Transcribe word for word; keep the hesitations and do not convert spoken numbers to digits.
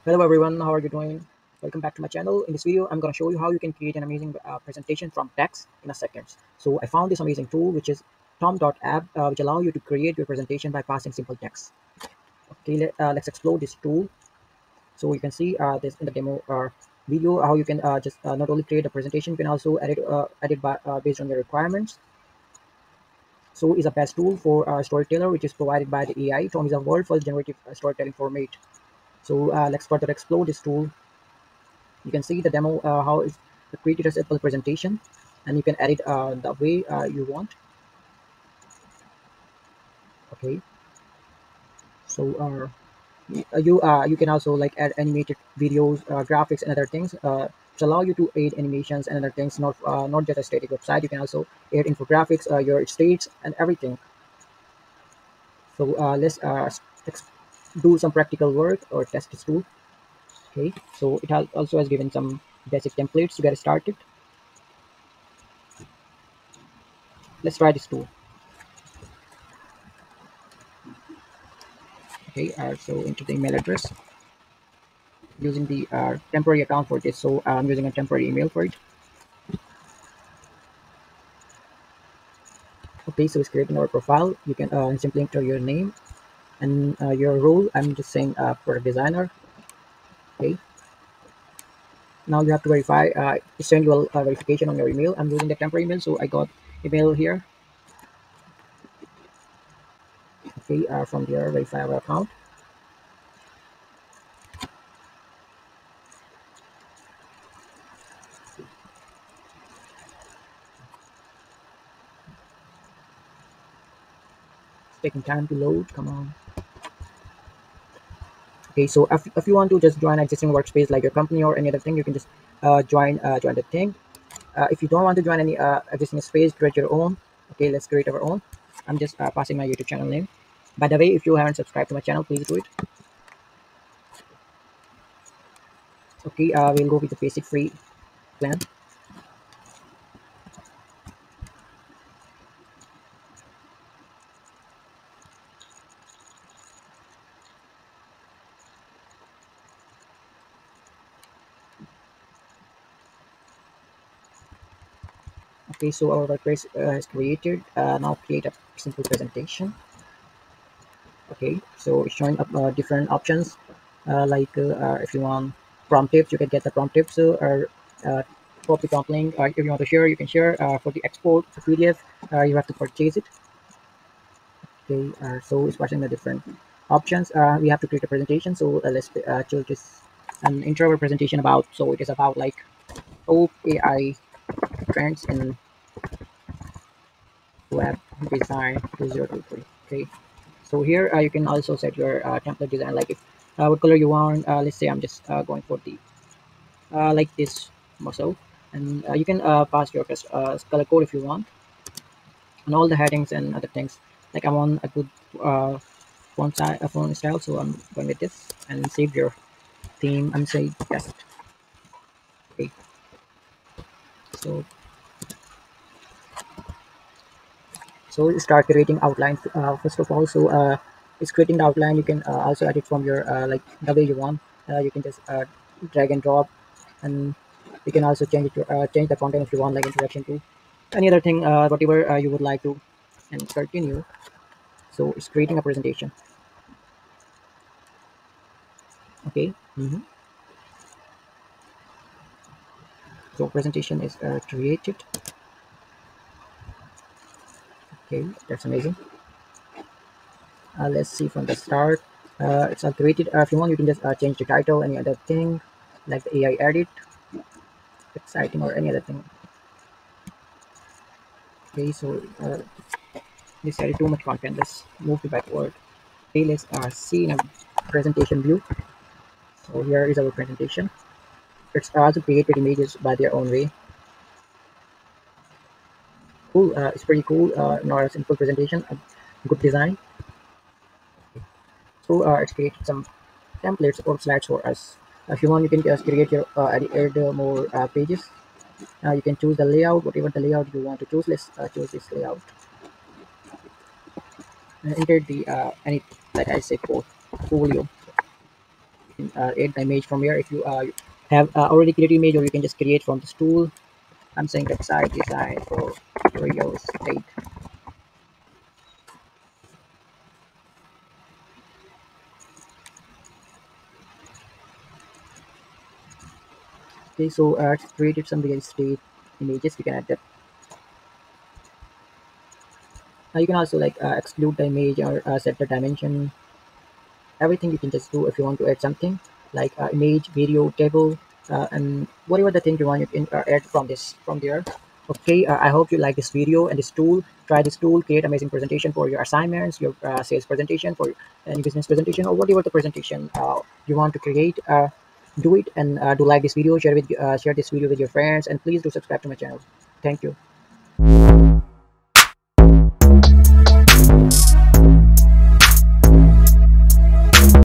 Hello everyone, how are you doing? Welcome back to my channel. In this video, I'm going to show you how you can create an amazing uh, presentation from text in a second. So I found this amazing tool which is Tome.app, uh, which allow you to create your presentation by passing simple text. Okay, let, uh, let's explore this tool. So you can see uh, this in the demo uh, video how you can uh, just uh, not only create a presentation, you can also edit uh, edit by, uh, based on your requirements. So is a best tool for uh, storyteller, which is provided by the A I. Tome is a world first generative uh, storytelling format. So uh, let's further explore this tool. You can see the demo uh, how it's created a simple presentation, and you can edit uh, the way uh, you want. Okay, so uh, y- you uh, you can also like add animated videos, uh, graphics, and other things uh, to allow you to add animations and other things, not uh, not just a static website. You can also add infographics, uh, your states, and everything. So uh, let's uh, ex- do some practical work or test this tool. Okay, so it has also has given some basic templates to get started. Let's try this tool. Okay, uh, so enter the email address using the uh, temporary account for this. So I'm using a temporary email for it. Okay, so it's creating our profile. You can uh, simply enter your name and uh, your role. I'm just saying uh, product designer. Okay, now you have to verify. Uh, send you a verification on your email. I'm using the temporary email, so I got email here. Okay, uh, from there verify our account. It's taking time to load. Come on. Okay, so if, if you want to just join existing workspace like your company or any other thing, you can just uh, join uh, join the thing. Uh, if you don't want to join any uh, existing space, create your own. Okay, let's create our own. I'm just uh, passing my YouTube channel name. By the way, if you haven't subscribed to my channel, please do it. Okay, uh, we'll go with the basic free plan. Okay, so our WordPress uh, is created. Uh, now create a simple presentation. Okay, so it's showing up uh, different options uh, like uh, uh, if you want prompt tips, you can get the prompt tips uh, or uh, copy prompt link. Or if you want to share, you can share. Uh, for the export for P D F, uh, you have to purchase it. Okay, uh, so it's watching the different options. Uh, we have to create a presentation. So uh, let's uh, choose this an intro presentation about. So it is about like Tome A I trends in web design two thousand twenty-three. Okay, so here uh, you can also set your uh, template design, like if uh, what color you want. Uh, let's say I'm just uh, going for the uh, like this muscle, and uh, you can uh, pass your cus- uh, color code if you want, and all the headings and other things. Like I want a good uh, font, style, uh, font style, so I'm going with this and save your theme and say yes. Okay, so so you start creating outline uh, first of all. So uh, it's creating the outline. You can uh, also edit from your uh, like the way you want. Uh, you can just uh, drag and drop, and you can also change it to uh, change the content if you want, like introduction to any other thing, uh, whatever uh, you would like to, and continue. So it's creating a presentation. Okay. hmm So presentation is uh, created. Okay, that's amazing. Uh, let's see from the start. Uh, it's all created. Uh, if you want, you can just uh, change the title, any other thing, like the A I edit, exciting, or any other thing. Okay, so uh, this added too much content. Let's move it backward. Okay, let's uh, see in a presentation view. So here is our presentation. It's also created images by their own way. Cool. Uh, it's pretty cool. Uh, not a simple presentation, a good design. So uh, it's created some templates or slides for us. If you want, you can just create your uh, add, add uh, more uh, pages. Uh, you can choose the layout, whatever the layout you want to choose. Let's uh, choose this layout. Uh, enter the uh, any, like I say, portfolio. uh, add the image from here if you uh, have uh, already created image, or you can just create from this tool. I'm saying website design for real estate. Okay, so uh, created some real estate images. You can add that. Uh, you can also like uh, exclude the image, or uh, set the dimension. Everything you can just do. If you want to add something like uh, image, video, table, uh, and whatever the thing you want, you can uh, add from this from there. Okay, uh, I hope you like this video and this tool. Try this tool, create amazing presentation for your assignments, your uh, sales presentation, for any business presentation, or whatever the presentation uh, you want to create. Uh, do it, and uh, do like this video, share with uh, share this video with your friends, and please do subscribe to my channel. Thank you.